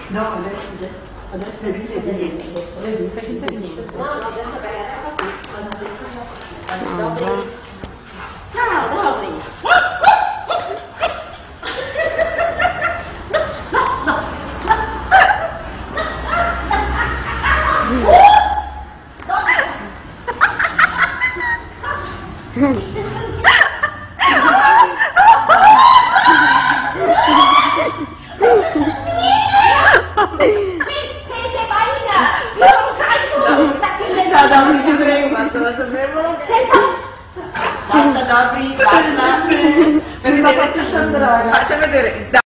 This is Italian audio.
No, adesso è lì, vedi? Fai finta di niente. No, adesso Dobry. Ciao, Dobry. Basta, Dobry, basta. Perché faccio Sandra. Faccia vedere.